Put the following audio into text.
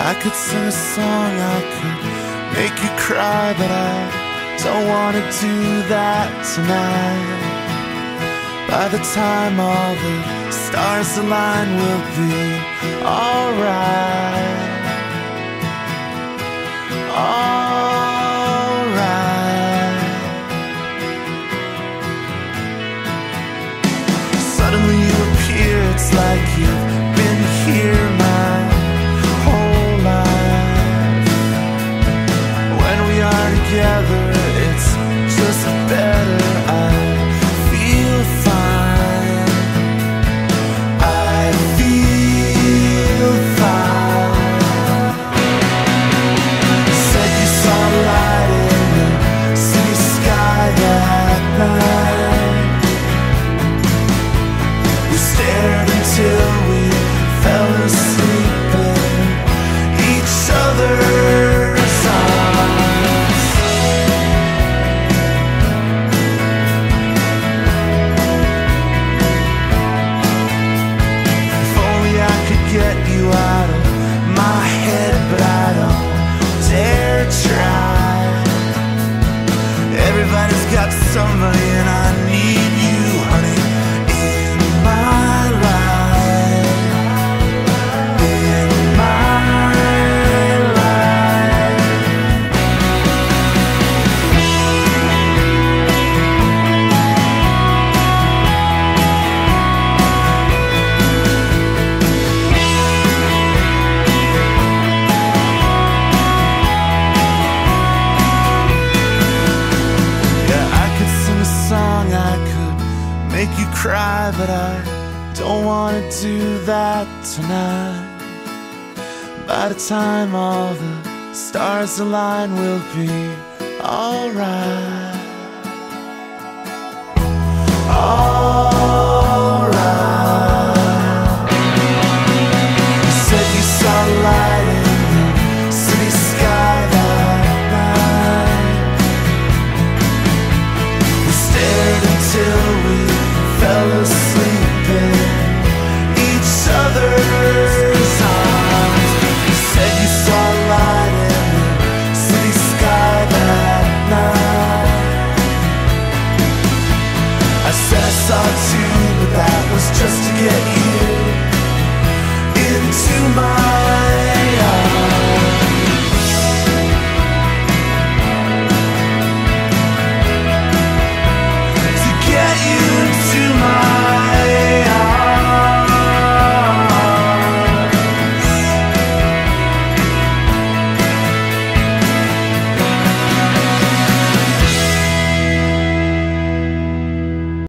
I could sing a song, I could make you cry, but I don't wanna do that tonight. By the time all the stars align, we'll be alright. Alright. Suddenly you appear, it's like you've been here my whole life. When we are together, it's just better. I feel fine. I feel fine. Said you saw a light in the city sky that night. We stared until we fell asleep in each other's arms. If only I could get you out of my head, but I don't dare try. Everybody's got somebody, and I need you, honey, in my life. In my life. Yeah, I could sing a song, I could make you cry, but I don't wanna do that tonight. By the time all the stars align, we'll be alright. Alright.